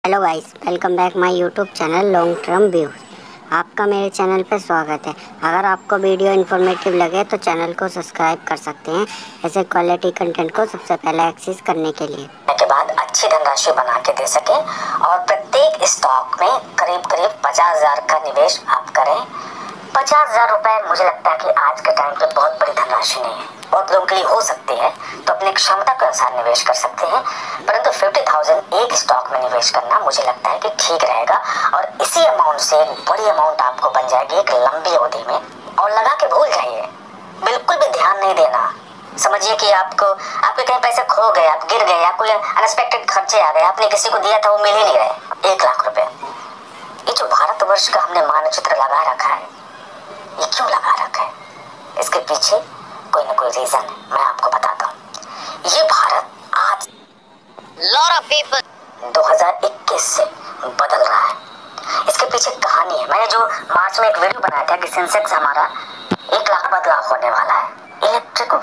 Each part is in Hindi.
Hello guys, welcome back my YouTube channel long term views. आपका मेरे चैनल पर स्वागत है। अगर आपको वीडियो इन्फॉर्मेटिव लगे तो चैनल को सब्सक्राइब कर सकते हैं ऐसे क्वालिटी कंटेंट को सबसे पहले एक्सेस करने के लिए। के बाद अच्छी धनराशि बना के दे सके और प्रत्येक स्टॉक में करीब करीब 50,000 का निवेश आप करें। 50,000 रुपए मुझे लगता है कि आज के टाइम पे बहुत बड़ी धनराशि नहीं है। बहुत लोगों के लिए हो सकती है तो अपनी क्षमता के अनुसार निवेश कर सकते हैं, परंतु 50,000 एक स्टॉक में निवेश करना मुझे लगता है कि ठीक रहेगा और इसी अमाउंट से एक बड़ी अमाउंट आपको बन जाएगी एक लंबी अवधि में। और लगा के भूल जाइए, बिल्कुल भी ध्यान नहीं देना। समझिए कि आपके कहीं पैसे खो गए, आप गिर गए, आपको अनएक्सपेक्टेड खर्चे आ गए, आपने किसी को दिया था वो मिल ही नहीं रहे। 1 लाख रुपए, ये जो भारतवर्ष का हमने मानचित्र लगा रखा है, ये क्यों लगा रखा है? इसके पीछे कोई ना कोई रीजन है, मैं आपको बताता हूँ। ये भारत आज लॉट ऑफ पीपल 2021 से बदल रहा है। इसके पीछे कहानी है। मैंने जो मार्च में एक वीडियो बनाया था कि सेंसेक्स हमारा 1 लाख बदलाव होने वाला है। Electric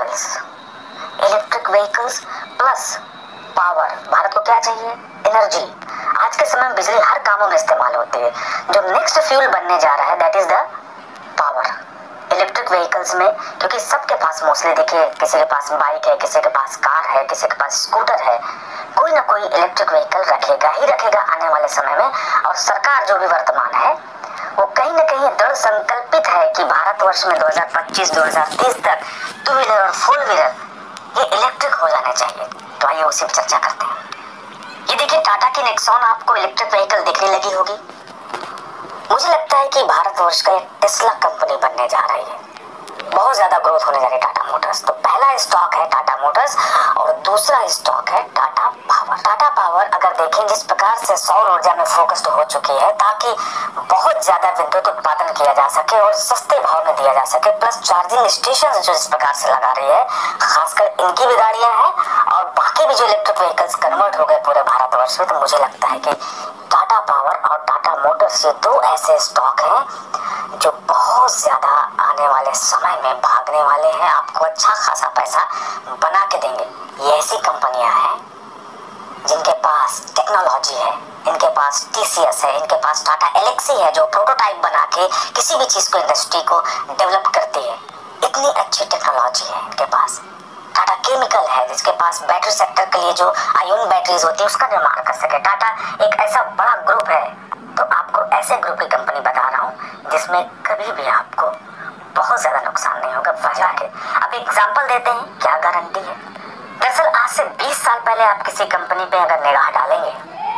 vehicles plus power. भारत को क्या चाहिए? एनर्जी। आज के समय में बिजली हर कामों में इस्तेमाल होती है। जो नेक्स्ट फ्यूल बनने जा रहा है that is the power. Electric vehicles में, क्योंकि सबके पास मोस्टली देखिए, किसी के पास बाइक है, किसी के पास कार है, किसी के पास स्कूटर है, कोई ना कोई इलेक्ट्रिक व्हीकल रखेगा ही रखेगा आने वाले समय में। और सरकार जो भी वर्तमान है वो कहीं ना कहीं दृढ़ संकल्पित है कि भारतवर्ष में 2025-2030 तक 2 व्हीलर और 4 व्हीलर ये इलेक्ट्रिक हो जाने चाहिए। तो आइए उसी पर चर्चा करते हैं। ये देखिए, टाटा की नेक्सॉन आपको इलेक्ट्रिक व्हीकल दिखने लगी होगी। मुझे लगता है कि भारतवर्ष का एक टेस्ला कंपनी बनने जा रही है। बहुत ज्यादा ग्रोथ होने जा रही है टाटा मोटर्स। तो पहला स्टॉक है टाटा मोटर्स और दूसरा स्टॉक है टाटा पावर। टाटा पावर अगर देखें जिस प्रकार से सौर ऊर्जा में फोकस्ड हो चुकी है ताकि बहुत ज्यादा विद्युत उत्पादन किया जा सके और सस्ते भाव में दिया जा सके, प्लस चार्जिंग स्टेशन जो इस प्रकार से लगा रही है, खासकर इनकी भी गाड़ियां हैं और बाकी भी जो इलेक्ट्रिक व्हीकल्स कन्वर्ट हो गए पूरे भारतवर्ष में। तो मुझे लगता है कि टाटा पावर और टाटा मोटर्स ये 2 ऐसे स्टॉक हैं जो बहुत ज्यादा आने वाले समय में भागने वाले हैं, आपको अच्छा खासा पैसा बना के देंगे। ये ऐसी कंपनियां हैं जिनके पास टेक्नोलॉजी है, इनके पास टीसीएस है, इनके पास टाटा एलेक्सी है जो प्रोटोटाइप बना के किसी भी चीज को, इंडस्ट्री को डेवलप करती है। इतनी अच्छी टेक्नोलॉजी है इनके पास। टाटा केमिकल है जिसके पास बैटरी सेक्टर के लिए जो आयन बैटरीज होती है उसका निर्माण कर सके। टाटा एक ऐसा बड़ा ग्रुप है। तो आपको ऐसे ग्रुप की कंपनी बता रहा हूँ जिसमें कभी भी आपको बहुत ज्यादा नुकसान नहीं होगा। वजह के अब एग्जांपल देते हैं, क्या गारंटी है। दरअसल आज से 20 साल पहले आप किसी कंपनी पे अगर निगाह डालेंगे,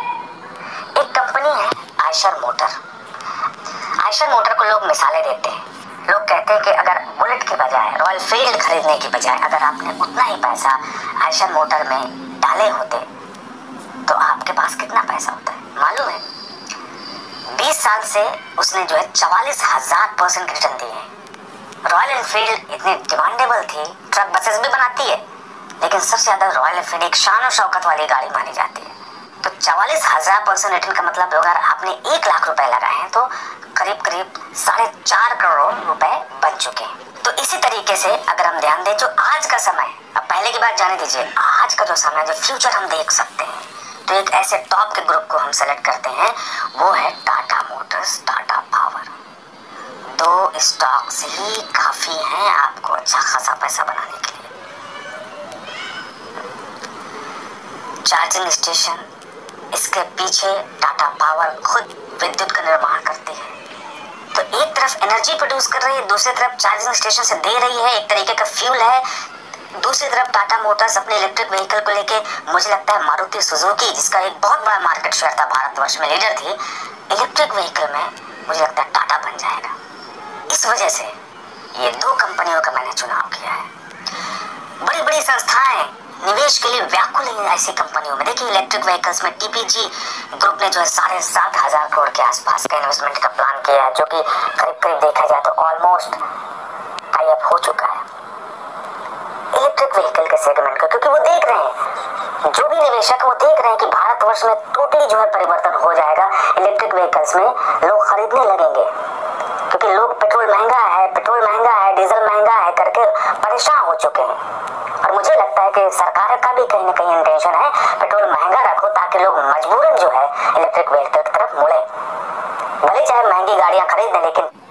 एक कंपनी है आयशर मोटर। आयशर मोटर को लोग मिसालें देते हैं। लोग कहते हैं कि अगर बुलेट की बजाय रॉयल फील्ड खरीदने की बजाय अगर आपने उतना ही पैसा आयशर मोटर में डाले होते तो आपके पास कितना पैसा होता है मालूम है? 20 साल से उसने जो है 44,000% रिटर्न दिए हैं। रॉयल एनफील्ड इतनी डिमांडेबल थी, ट्रक बसेस भी बनाती है, लेकिन सबसे ज्यादा रॉयल एनफील्ड एक शान और शौकत वाली गाड़ी मानी जाती है। तो 44,000% रिटर्न का मतलब अगर आपने 1 लाख रुपए लगाए हैं तो करीब करीब 4.5 करोड़ रुपए बन चुके हैं। तो इसी तरीके से अगर हम ध्यान दें, जो आज का समय, अब पहले की बात जाने दीजिए, आज का जो समय, जो फ्यूचर हम देख सकते हैं, तो एक ऐसे टॉप के ग्रुप को हम सेलेक्ट करते हैं, वो है Tata Motors, Tata Power. 2 stocks ही काफी हैं आपको अच्छा खासा पैसा बनाने के लिए। चार्जिंग स्टेशन, इसके पीछे टाटा पावर खुद विद्युत का निर्माण करती है। तो एक तरफ एनर्जी प्रोड्यूस कर रही है, दूसरी तरफ चार्जिंग स्टेशन से दे रही है, एक तरीके का फ्यूल है। दूसरी तरफ टाटा मोटर्स अपने इलेक्ट्रिक व्हीकल को लेके, मुझे लगता है मारुति सुजुकी जिसका एक बहुत बड़ा मार्केट शेयर था, भारतवर्ष में लीडर थी, इलेक्ट्रिक व्हीकल में मुझे लगता है टाटा बन जाएगा। इस वजह से ये 2 कंपनियों का मैंने चुनाव किया है। बड़ी बड़ी संस्थाएं निवेश के लिए व्याकुल है ऐसी कंपनियों में। देखिए, इलेक्ट्रिक व्हीकल्स में टीपीजी ग्रुप ने जो है 7,500 करोड़ के आसपास का इन्वेस्टमेंट का प्लान किया है, जो कि करीब करीब देखा जाए तो ऑलमोस्ट टाई अप हो चुका है इलेक्ट्रिक व्हीकल के सेगमेंट का। क्योंकि वो देख रहे हैं, जो भी निवेशक वो देख रहे हैं कि भारतवर्ष में टोटली जो है परिवर्तन हो जाएगा। इलेक्ट्रिक व्हीकल्स में लोग खरीदने लगेंगे क्योंकि लोग पेट्रोल महंगा है, डीजल महंगा है करके परेशान हो चुके हैं। और मुझे लगता है कि सरकार का भी कहीं ना कहीं इंटेंशन है पेट्रोल महंगा रखो ताकि लोग मजबूरन जो है इलेक्ट्रिक व्हीकल की तरफ मुड़े। भले चाहे महंगी गाड़ियां खरीद लें, लेकिन